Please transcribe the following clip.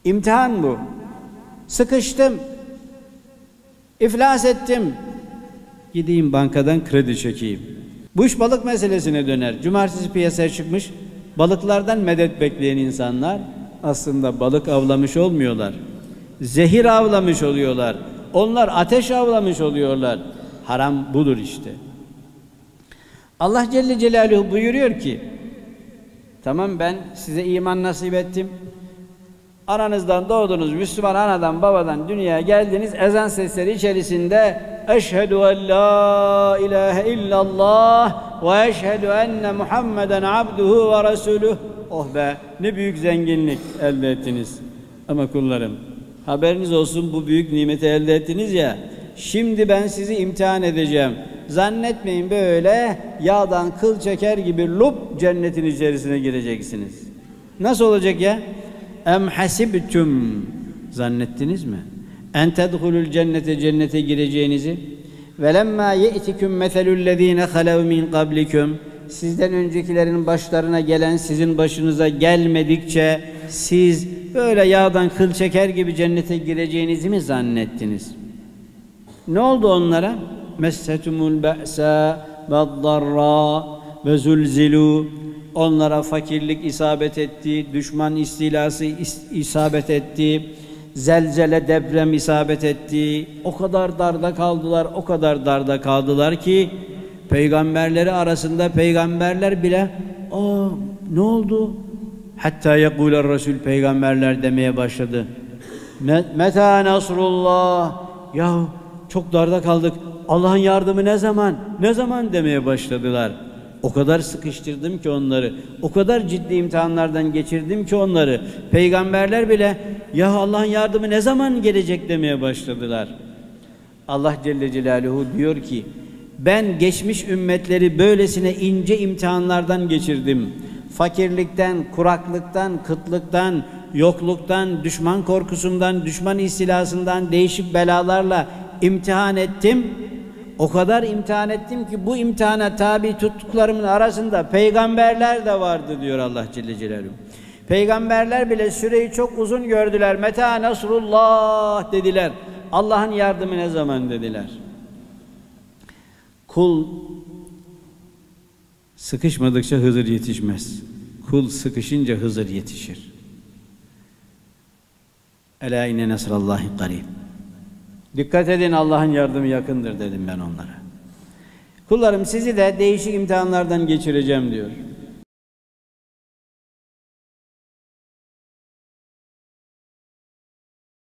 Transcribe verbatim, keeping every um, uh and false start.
İmtihan bu. Sıkıştım. İflas ettim. Gideyim bankadan kredi çekeyim. Bu iş balık meselesine döner. Cumartesi piyasaya çıkmış, balıklardan medet bekleyen insanlar aslında balık avlamış olmuyorlar. Zehir avlamış oluyorlar. Onlar ateş avlamış oluyorlar. Haram budur işte. Allah Celle Celaluhu buyuruyor ki, tamam ben size iman nasip ettim. Aranızdan doğdunuz, Müslüman anadan babadan dünyaya geldiniz, ezan sesleri içerisinde eşhedü en la ilahe illallah ve eşhedü enne Muhammeden abduhu ve resuluh. Oh be, ne büyük zenginlik elde ettiniz. Ama kullarım, haberiniz olsun, bu büyük nimeti elde ettiniz ya, şimdi ben sizi imtihan edeceğim. Zannetmeyin böyle yağdan kıl çeker gibi lup cennetin içerisine gireceksiniz. Nasıl olacak ya? Em hasibtum, zannettiniz mi? En tedhulul cennete, cennete gireceğinizi. Ve lemma ye'tikum meselullezine halev min qablikum, sizden öncekilerin başlarına gelen sizin başınıza gelmedikçe siz böyle yağdan kıl çeker gibi cennete gireceğinizi mi zannettiniz? Ne oldu onlara? Messetumul ba'sa ve'd-darra ve zulzilu. Onlara fakirlik isabet etti, düşman istilası is isabet etti, zelzele, deprem isabet etti. O kadar darda kaldılar, o kadar darda kaldılar ki peygamberleri arasında peygamberler bile "Aa, ne oldu?" Hatta yekuler Resul, peygamberler demeye başladı. Meta nasrullah, ya çok darda kaldık, Allah'ın yardımı ne zaman, ne zaman demeye başladılar. O kadar sıkıştırdım ki onları, o kadar ciddi imtihanlardan geçirdim ki onları, peygamberler bile ya Allah'ın yardımı ne zaman gelecek demeye başladılar. Allah Celle Celaluhu diyor ki, ben geçmiş ümmetleri böylesine ince imtihanlardan geçirdim. Fakirlikten, kuraklıktan, kıtlıktan, yokluktan, düşman korkusundan, düşman istilasından, değişik belalarla imtihan ettim. O kadar imtihan ettim ki bu imtihana tabi tuttuklarımın arasında peygamberler de vardı diyor Allah Celle Celaluhu. Peygamberler bile süreyi çok uzun gördüler. Meta nasrullah dediler. Allah'ın yardımı ne zaman dediler. Kul sıkışmadıkça Hızır yetişmez. Kul sıkışınca Hızır yetişir. Ela inne nasrallahi qarib. Dikkat edin, Allah'ın yardımı yakındır dedim ben onlara. Kullarım, sizi de değişik imtihanlardan geçireceğim diyor.